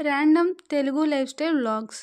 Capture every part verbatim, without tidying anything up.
Random Telugu lifestyle vlogs.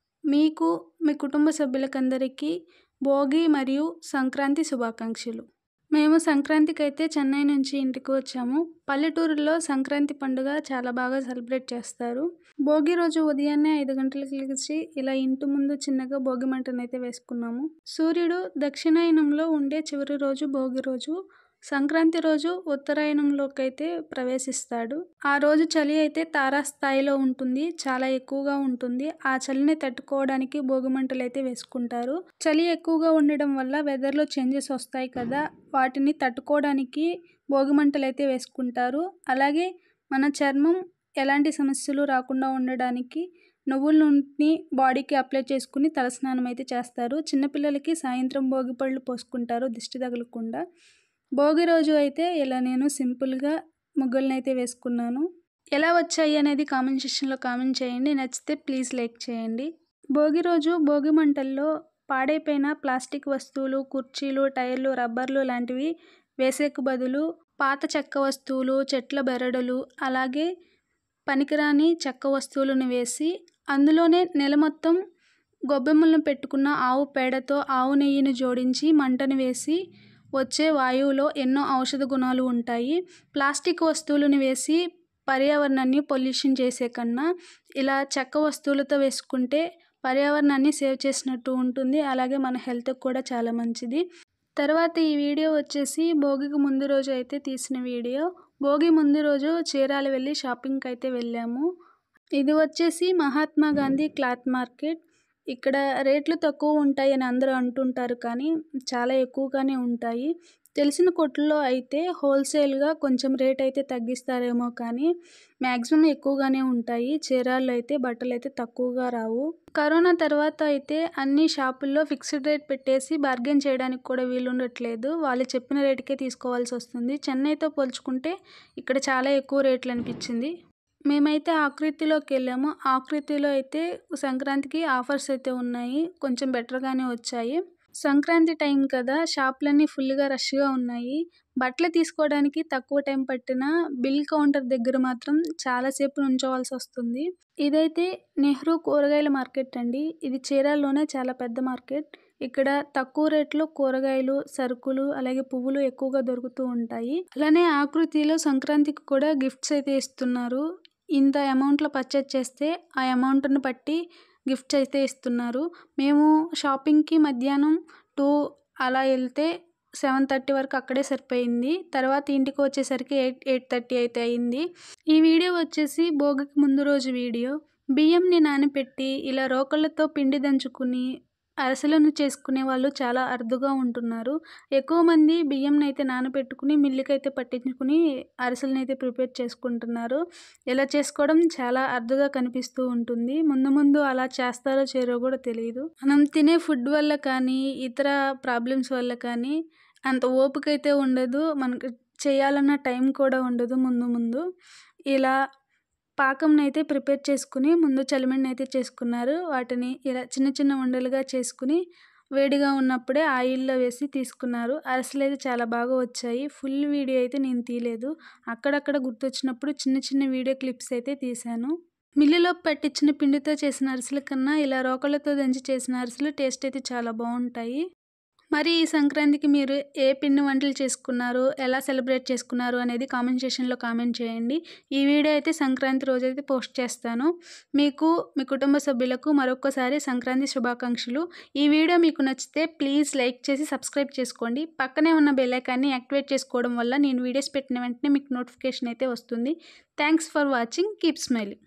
మీకు మీ కుటుంబ సభ్యులకందరికీ భోగి మరియు సంక్రాంతి శుభాకాంక్షలు. మేము సంక్రాంతికైతే చెన్నై నుంచి ఇంటికి వచ్చాము. పల్లెటూరులో సంక్రాంతి పండుగ చాలా బాగా సెలబ్రేట్ చేస్తారు. భోగి రోజు ఉదయాన్నే ఐదు గంటలకు లేచి ఇలా ఇంటి ముందు చిన్నగా భోగి మంటనైతే వేసుకున్నాము. సూర్యుడు దక్షిణాయనంలో ఉండే చివరి రోజు భోగి రోజు. సంక్రాంతి రోజు ఉత్తరాయణంలోకి అయితే ప్రవేశిస్తాడు. ఆ రోజు చలి అయితే తారాస్థాయిలో ఉంటుంది, చాలా ఎక్కువగా ఉంటుంది. ఆ చలిని తట్టుకోవడానికి భోగి మంటలు అయితే వేసుకుంటారు. చలి ఎక్కువగా ఉండడం వల్ల వెదర్లో చేంజెస్ వస్తాయి కదా, వాటిని తట్టుకోవడానికి భోగి మంటలు అయితే వేసుకుంటారు. అలాగే మన చర్మం ఎలాంటి సమస్యలు రాకుండా ఉండడానికి నువ్వుల నూనెని బాడీకి అప్లై చేసుకుని తలస్నానం అయితే చేస్తారు. చిన్నపిల్లలకి సాయంత్రం భోగి పళ్ళు పోసుకుంటారు దిష్టి తగలకుండా. భోగి రోజు అయితే ఇలా నేను సింపుల్గా ముగ్గులను అయితే వేసుకున్నాను. ఎలా వచ్చాయి అనేది కామెంట్ సెక్షన్లో కామెంట్ చేయండి. నచ్చితే ప్లీజ్ లైక్ చేయండి. భోగి రోజు భోగి మంటల్లో పాడైపోయిన ప్లాస్టిక్ వస్తువులు, కుర్చీలు, టైర్లు, రబ్బర్లు లాంటివి వేసేకు బదులు పాత చెక్క వస్తువులు, చెట్ల బెరడులు, అలాగే పనికిరాని చెక్క వస్తువులను వేసి అందులోనే నెల మొత్తం గొబ్బెమ్మలను పెట్టుకున్న ఆవు పేడతో ఆవు నెయ్యిని జోడించి మంటను వేసి వచ్చే వాయువులో ఎన్నో ఔషధ గుణాలు ఉంటాయి. ప్లాస్టిక్ వస్తువులను వేసి పర్యావరణాన్ని పొల్యూషన్ చేసే కన్నా ఇలా చెక్క వస్తువులతో వేసుకుంటే పర్యావరణాన్ని సేవ్ చేసినట్టు ఉంటుంది. అలాగే మన హెల్త్కి కూడా చాలా మంచిది. తర్వాత ఈ వీడియో వచ్చేసి భోగికి ముందు రోజు అయితే తీసిన వీడియో. భోగి ముందు రోజు చీరాల వెళ్ళి షాపింగ్కి అయితే వెళ్ళాము. ఇది వచ్చేసి మహాత్మా గాంధీ క్లాత్ మార్కెట్. ఇక్కడ రేట్లు తక్కువ ఉంటాయి అని అందరూ అంటుంటారు, కానీ చాలా ఎక్కువగానే ఉంటాయి. తెలిసిన కొట్టుల్లో అయితే హోల్సేల్గా కొంచెం రేట్ అయితే తగ్గిస్తారేమో, కానీ మ్యాక్సిమం ఎక్కువగానే ఉంటాయి. చీరాల్లో అయితే బట్టలు అయితే తక్కువగా రావు. కరోనా తర్వాత అయితే అన్ని షాపుల్లో ఫిక్స్డ్ రేట్ పెట్టేసి బార్గెన్ చేయడానికి కూడా వీలు ఉండట్లేదు. వాళ్ళు చెప్పిన రేటుకే తీసుకోవాల్సి వస్తుంది. చెన్నైతో పోల్చుకుంటే ఇక్కడ చాలా ఎక్కువ రేట్లు అనిపించింది. మేమైతే ఆకృతిలోకి వెళ్ళాము. ఆకృతిలో అయితే సంక్రాంతికి ఆఫర్స్ అయితే ఉన్నాయి, కొంచెం బెటర్గానే వచ్చాయి. సంక్రాంతి టైం కదా, షాపులన్నీ ఫుల్గా రష్గా ఉన్నాయి. బట్టలు తీసుకోవడానికి తక్కువ టైం పట్టినా బిల్ కౌంటర్ దగ్గర మాత్రం చాలాసేపు నుంచోవాల్సి వస్తుంది. ఇదైతే నెహ్రూ కూరగాయల మార్కెట్ అండి. ఇది చీరాల్లోనే చాలా పెద్ద మార్కెట్. ఇక్కడ తక్కువ రేట్లో కూరగాయలు, సరుకులు, అలాగే పువ్వులు ఎక్కువగా దొరుకుతూ ఉంటాయి. అలానే ఆకృతిలో సంక్రాంతికి కూడా గిఫ్ట్స్ అయితే ఇస్తున్నారు. ఇంత అమౌంట్లో పర్చేజ్ చేస్తే ఆ అమౌంట్ని బట్టి గిఫ్ట్స్ అయితే ఇస్తున్నారు. మేము షాపింగ్కి మధ్యాహ్నం టూ అలా వెళ్తే సెవెన్ థర్టీ వరకు అక్కడే సరిపోయింది. తర్వాత ఇంటికి వచ్చేసరికి ఎయిట్ ఎయిట్ థర్టీ అయితే అయింది. ఈ వీడియో వచ్చేసి భోగికి ముందు రోజు వీడియో. బియ్యంని నానబెట్టి ఇలా రోకళ్ళతో పిండి దంచుకుని అరిసెలను చేసుకునే వాళ్ళు చాలా అరుదుగా ఉంటున్నారు. ఎక్కువ మంది బియ్యంని అయితే నానబెట్టుకుని మిల్లుకి అయితే పట్టించుకుని అరిసెలను అయితే ప్రిపేర్ చేసుకుంటున్నారు. ఇలా చేసుకోవడం చాలా అరుదుగా కనిపిస్తూ ఉంటుంది. ముందు ముందు అలా చేస్తారో చేయరో కూడా తెలియదు. మనం తినే ఫుడ్ వల్ల కానీ ఇతర ప్రాబ్లమ్స్ వల్ల కానీ అంత ఓపిక అయితే ఉండదు, మనకు చేయాలన్న టైం కూడా ఉండదు. ముందు ముందు ఇలా పాకంని అయితే ప్రిపేర్ చేసుకుని ముందు చలిమిడిని అయితే చేసుకున్నారు. వాటిని ఇలా చిన్న చిన్న ఉండలుగా చేసుకుని వేడిగా ఉన్నప్పుడే ఆయిల్లో వేసి తీసుకున్నారు. అరిసెలు అయితే చాలా బాగా వచ్చాయి. ఫుల్ వీడియో అయితే నేను తీయలేదు, అక్కడక్కడ గుర్తొచ్చినప్పుడు చిన్న చిన్న వీడియో క్లిప్స్ అయితే తీశాను. మిల్లులో పట్టించిన పిండితో చేసిన అరిసెల కన్నా ఇలా రోకళ్ళతో దంచి చేసిన అరిసెలు టేస్ట్ అయితే చాలా బాగుంటాయి. మరి ఈ సంక్రాంతికి మీరు ఏ పిండి వంటలు చేసుకున్నారు, ఎలా సెలబ్రేట్ చేసుకున్నారు అనేది కామెంట్ సెక్షన్లో కామెంట్ చేయండి. ఈ వీడియో అయితే సంక్రాంతి రోజు అయితే పోస్ట్ చేస్తాను. మీకు మీ కుటుంబ సభ్యులకు మరొకసారి సంక్రాంతి శుభాకాంక్షలు. ఈ వీడియో మీకు నచ్చితే ప్లీజ్ లైక్ చేసి సబ్స్క్రైబ్ చేసుకోండి. పక్కనే ఉన్న బెల్ ఐకాన్ని యాక్టివేట్ చేసుకోవడం వల్ల నేను వీడియోస్ పెట్టిన వెంటనే మీకు నోటిఫికేషన్ అయితే వస్తుంది. Thanks for watching. Keep smiling.